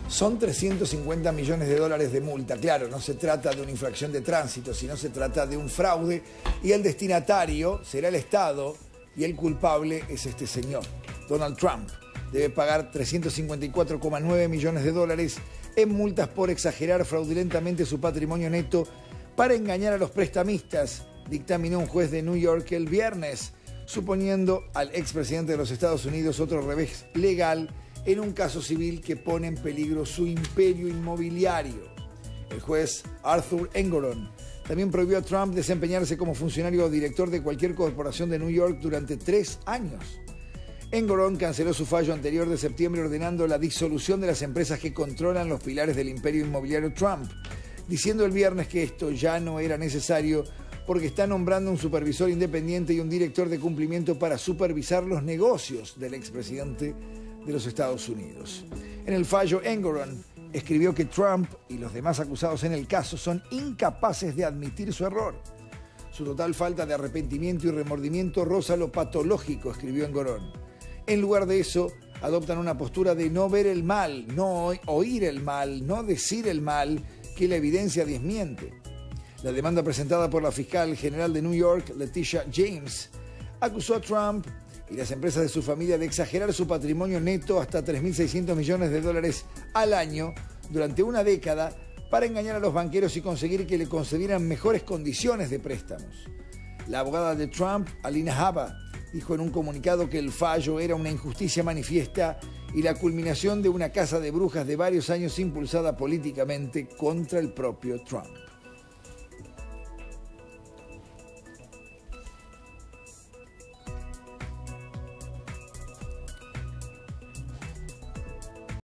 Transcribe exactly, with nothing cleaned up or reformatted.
Son trescientos cincuenta millones de dólares de multa. Claro, no se trata de una infracción de tránsito, sino se trata de un fraude y el destinatario será el Estado y el culpable es este señor, Donald Trump. Debe pagar trescientos cincuenta y cuatro coma nueve millones de dólares en multas por exagerar fraudulentamente su patrimonio neto para engañar a los prestamistas, dictaminó un juez de New York el viernes, suponiendo al expresidente de los Estados Unidos otro revés legal en un caso civil que pone en peligro su imperio inmobiliario. El juez Arthur Engoron también prohibió a Trump desempeñarse como funcionario o director de cualquier corporación de New York durante tres años. Engoron canceló su fallo anterior de septiembre ordenando la disolución de las empresas que controlan los pilares del imperio inmobiliario Trump, diciendo el viernes que esto ya no era necesario porque está nombrando un supervisor independiente y un director de cumplimiento para supervisar los negocios del expresidente de los Estados Unidos. En el fallo, Engoron escribió que Trump y los demás acusados en el caso son incapaces de admitir su error. Su total falta de arrepentimiento y remordimiento roza lo patológico, escribió Engoron. En lugar de eso, adoptan una postura de no ver el mal, no oír el mal, no decir el mal, que la evidencia desmiente. La demanda presentada por la fiscal general de New York, Letitia James, acusó a Trump y las empresas de su familia de exagerar su patrimonio neto hasta tres mil seiscientos millones de dólares al año durante una década para engañar a los banqueros y conseguir que le concedieran mejores condiciones de préstamos. La abogada de Trump, Alina Habba, dijo en un comunicado que el fallo era una injusticia manifiesta y la culminación de una caza de brujas de varios años impulsada políticamente contra el propio Trump.